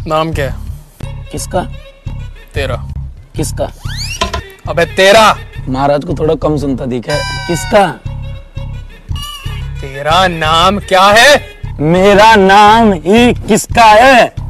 नाम क्या है? किसका? तेरा। किसका? अबे तेरा। महाराज को थोड़ा कम सुनता दिखा है। किसका? तेरा नाम क्या है? मेरा नाम ही किसका है?